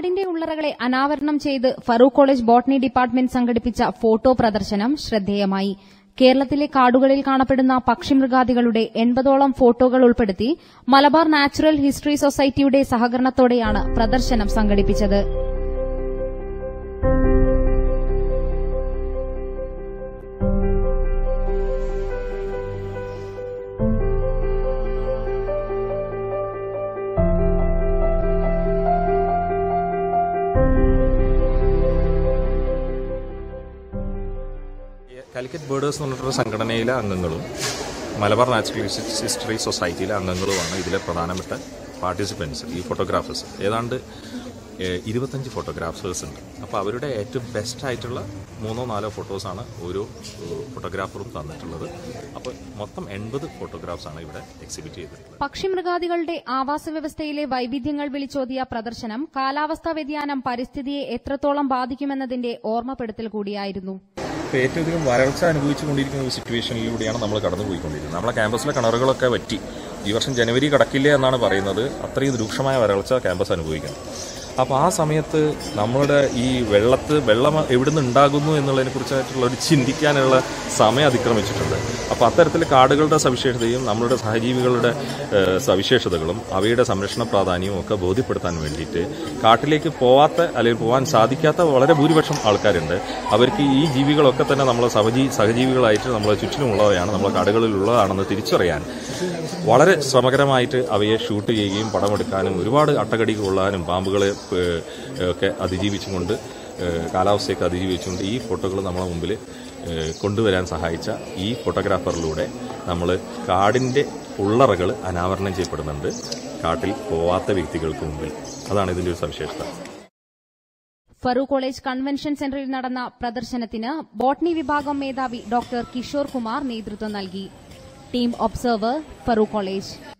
കാടിന്റെ ഉള്ളറകളെ അനാവരണം ചെയ്ത് ഫറൂഖ് കോളേജ് ബോട്ടണി ഡിപ്പാർട്ട്മെന്റ് സംഘടിപ്പിച്ച ഫോട്ടോ പ്രദർശനം ശ്രദ്ധേയമായി. കേരളത്തിലെ കാടുകളിൽ കാണപ്പെടുന്ന പക്ഷിമൃഗാദികളുടെ 80ഓളം ഫോട്ടോകൾ ഉൾപ്പെടുത്തി മലബാർ നാച്ചുറൽ ഹിസ്റ്ററി സൊസൈറ്റിയുടെ സഹകരണത്തോടെയാണ് പ്രദർശനം സംഘടിപ്പിച്ചത്. കാലിക്കറ്റ് ബേർഡേഴ്സ് എന്ന് പറഞ്ഞിട്ടുള്ള സംഘടനയിലെ അംഗങ്ങളും മലബാർ നാച്ചുറൽ ഹിസ്റ്ററി സൊസൈറ്റിയിലെ അംഗങ്ങളുമാണ് ഇതിലെ പ്രധാനപ്പെട്ട പാർട്ടിസിപ്പൻസ്. ഈ ഫോട്ടോഗ്രാഫേഴ്സ് ഏതാണ്ട് 25 ഫോട്ടോഗ്രാഫേഴ്സ് ഉണ്ട്. അപ്പോൾ അവരുടെ ഏറ്റവും ബെസ്റ്റ് ആയിട്ടുള്ള 3-4 ഫോട്ടോസാണ് ഓരോ ഫോട്ടോഗ്രാഫറും തന്നിട്ടുള്ളത്. അപ്പോൾ മൊത്തം 80 ഫോട്ടോഗ്രാഫ്സാണ് ഇവിടെ എക്സിബിറ്റ് ചെയ്തിട്ടുള്ളത്. പക്ഷിമൃഗാദികളുടെ ആവാസ വ്യവസ്ഥയിലെ വൈവിധ്യങ്ങൾ വിളിച്ചോതിയ പ്രദർശനം കാലാവസ്ഥാ വ്യതിയാനം പരിസ്ഥിതിയെ എത്രത്തോളം ബാധിക്കുമെന്നതിന്റെ ഓർമ്മപ്പെടുത്തൽ കൂടിയായിരുന്നു. ഏറ്റവും അധികം വരൾച്ച അനുഭവിച്ചുകൊണ്ടിരിക്കുന്ന ഒരു സിറ്റുവേഷനിലൂടെയാണ് നമ്മൾ കടന്നുപോയിക്കൊണ്ടിരിക്കുന്നത്. നമ്മളെ ക്യാമ്പസിലെ കിണറുകളൊക്കെ വറ്റി. ഈ വർഷം ജനുവരി കടക്കില്ല എന്നാണ് പറയുന്നത്. അത്രയും രൂക്ഷമായ വരൾച്ച ക്യാമ്പസ് അനുഭവിക്കുന്നത്. അപ്പോൾ ആ സമയത്ത് നമ്മളുടെ ഈ വെള്ളം എവിടുന്ന് ഉണ്ടാകുന്നു എന്നുള്ളതിനെക്കുറിച്ചായിട്ടുള്ള ഒരു ചിന്തിക്കാനുള്ള സമയം അതിക്രമിച്ചിട്ടുണ്ട്. അപ്പോൾ അത്തരത്തിൽ കാടുകളുടെ സവിശേഷതയും നമ്മളുടെ സഹജീവികളുടെ സവിശേഷതകളും അവയുടെ സംരക്ഷണ പ്രാധാന്യവും ഒക്കെ ബോധ്യപ്പെടുത്താൻ വേണ്ടിയിട്ട് കാട്ടിലേക്ക് പോവാത്ത അല്ലെങ്കിൽ പോകാൻ സാധിക്കാത്ത വളരെ ഭൂരിപക്ഷം ആൾക്കാരുണ്ട്. അവർക്ക് ഈ ജീവികളൊക്കെ തന്നെ നമ്മളെ സഹജീവികളായിട്ട് നമ്മളെ ചുറ്റിനുമുള്ളവയാണ്, നമ്മളെ കാടുകളിലുള്ളതാണെന്ന് തിരിച്ചറിയാൻ വളരെ ശ്രമകരമായിട്ട് അവയെ ഷൂട്ട് ചെയ്യുകയും പടമെടുക്കാനും ഒരുപാട് അട്ടകടി കൊള്ളാനും പാമ്പുകളെ ഒക്കെ അതിജീവിച്ചുകൊണ്ട് കാലാവസ്ഥയൊക്കെ അതിജീവിച്ചുകൊണ്ട് ഈ ഫോട്ടോകൾ നമ്മളെ മുമ്പിൽ കൊണ്ടുവരാൻ സഹായിച്ച ഈ ഫോട്ടോഗ്രാഫറിലൂടെ നമ്മൾ കാടിൻ്റെ ഉള്ളറകൾ അനാവരണം ചെയ്യപ്പെടുന്നുണ്ട് കാട്ടിൽ പോവാത്ത വ്യക്തികൾക്ക് മുമ്പിൽ. അതാണ് ഇതിൻ്റെ ഒരു സവിശേഷത. ഫറൂഖ് കോളേജ് കൺവെൻഷൻ സെന്ററിൽ നടന്ന പ്രദർശനത്തിന് ബോട്ടണി വിഭാഗം മേധാവി ഡോക്ടർ കിഷോർ കുമാർ നേതൃത്വം നൽകി. Team observer, Farook college.